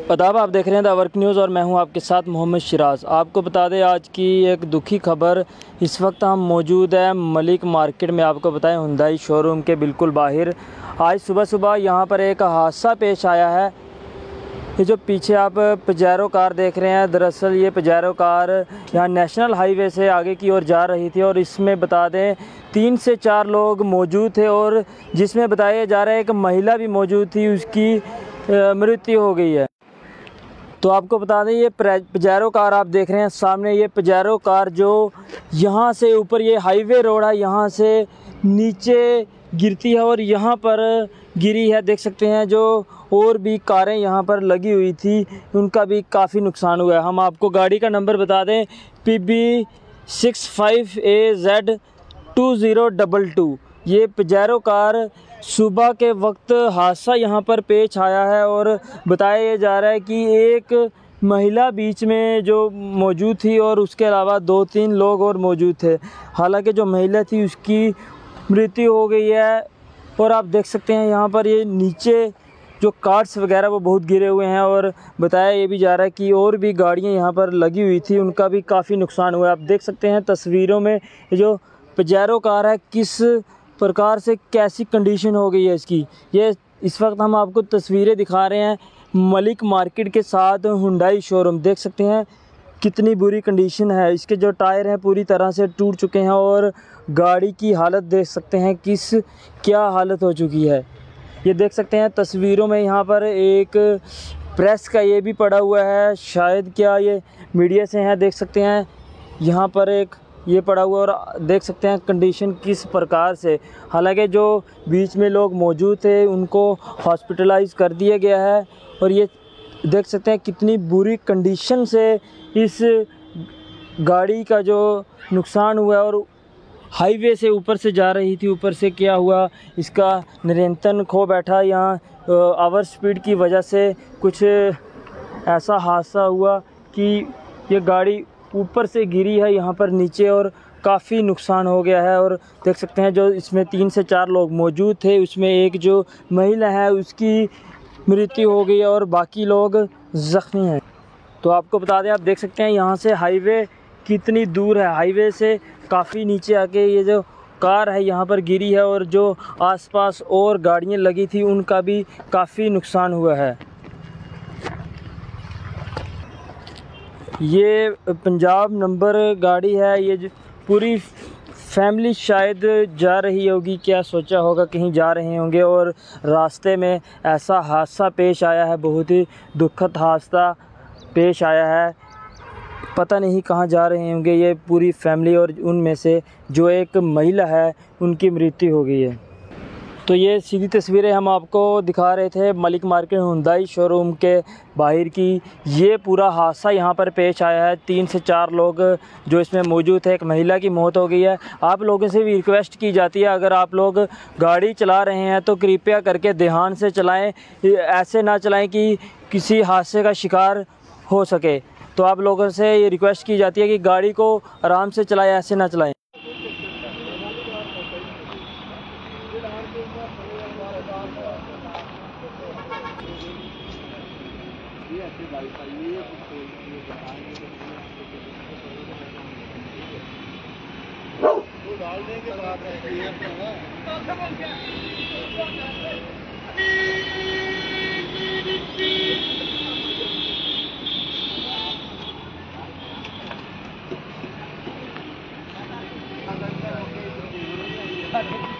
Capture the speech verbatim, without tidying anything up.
आदाब, आप देख रहे हैं द वर्क न्यूज़ और मैं हूं आपके साथ मोहम्मद शिराज। आपको बता दें आज की एक दुखी खबर। इस वक्त हम मौजूद हैं मलिक मार्केट में। आपको बताएं हुंडई शोरूम के बिल्कुल बाहर आज सुबह सुबह यहां पर एक हादसा पेश आया है। ये जो पीछे आप पजेरो कार देख रहे हैं, दरअसल ये पजेरो कार यहाँ नेशनल हाईवे से आगे की ओर जा रही थी और इसमें बता दें तीन से चार लोग मौजूद थे और जिसमें बताया जा रहा है एक महिला भी मौजूद थी, उसकी मृत्यु हो गई है। तो आपको बता दें ये पजेरो कार आप देख रहे हैं सामने, ये पजेरो कार जो यहाँ से ऊपर ये हाईवे रोड है, यहाँ से नीचे गिरती है और यहाँ पर गिरी है। देख सकते हैं जो और भी कारें यहाँ पर लगी हुई थी उनका भी काफ़ी नुकसान हुआ है। हम आपको गाड़ी का नंबर बता दें, P B six five A Z two zero double two. ये पजेरो कार सुबह के वक्त हादसा यहाँ पर पेश आया है और बताया जा रहा है कि एक महिला बीच में जो मौजूद थी और उसके अलावा दो तीन लोग और मौजूद थे। हालांकि जो महिला थी उसकी मृत्यु हो गई है और आप देख सकते हैं यहाँ पर ये नीचे जो कार्ड्स वगैरह वो बहुत गिरे हुए हैं और बताया ये भी जा रहा है कि और भी गाड़ियाँ यहाँ पर लगी हुई थी, उनका भी काफ़ी नुकसान हुआ है। आप देख सकते हैं तस्वीरों में ये जो पजेरो कार है किस प्रकार से कैसी कंडीशन हो गई है इसकी। ये इस वक्त हम आपको तस्वीरें दिखा रहे हैं मलिक मार्केट के साथ हुंडई शोरूम। देख सकते हैं कितनी बुरी कंडीशन है, इसके जो टायर हैं पूरी तरह से टूट चुके हैं और गाड़ी की हालत देख सकते हैं किस क्या हालत हो चुकी है। ये देख सकते हैं तस्वीरों में यहाँ पर एक प्रेस का ये भी पड़ा हुआ है, शायद क्या ये मीडिया से हैं। देख सकते हैं यहाँ पर एक ये पड़ा हुआ और देख सकते हैं कंडीशन किस प्रकार से। हालांकि जो बीच में लोग मौजूद थे उनको हॉस्पिटलाइज कर दिया गया है और ये देख सकते हैं कितनी बुरी कंडीशन से इस गाड़ी का जो नुकसान हुआ है और हाईवे से ऊपर से जा रही थी, ऊपर से क्या हुआ इसका नियंत्रण खो बैठा। यहाँ ओवर स्पीड की वजह से कुछ ऐसा हादसा हुआ कि ये गाड़ी ऊपर से गिरी है यहाँ पर नीचे और काफ़ी नुकसान हो गया है। और देख सकते हैं जो इसमें तीन से चार लोग मौजूद थे उसमें एक जो महिला है उसकी मृत्यु हो गई है और बाकी लोग ज़ख्मी हैं। तो आपको बता दें, आप देख सकते हैं यहाँ से हाईवे कितनी दूर है, हाईवे से काफ़ी नीचे आके ये जो कार है यहाँ पर गिरी है और जो आसपास और गाड़ियाँ लगी थी उनका भी काफ़ी नुकसान हुआ है। ये पंजाब नंबर गाड़ी है, ये जो पूरी फैमिली शायद जा रही होगी, क्या सोचा होगा कहीं जा रहे होंगे और रास्ते में ऐसा हादसा पेश आया है, बहुत ही दुखद हादसा पेश आया है। पता नहीं कहाँ जा रहे होंगे ये पूरी फैमिली और उनमें से जो एक महिला है उनकी मृत्यु हो गई है। तो ये सीधी तस्वीरें हम आपको दिखा रहे थे मलिक मार्केट हुंडई शोरूम के बाहर की। ये पूरा हादसा यहाँ पर पेश आया है, तीन से चार लोग जो इसमें मौजूद थे, एक महिला की मौत हो गई है। आप लोगों से भी रिक्वेस्ट की जाती है अगर आप लोग गाड़ी चला रहे हैं तो कृपया करके ध्यान से चलाएं, ऐसे ना चलाएं कि किसी हादसे का शिकार हो सके। तो आप लोगों से ये रिक्वेस्ट की जाती है कि गाड़ी को आराम से चलाएं, ऐसे ना चलाएं। डालने के बाद है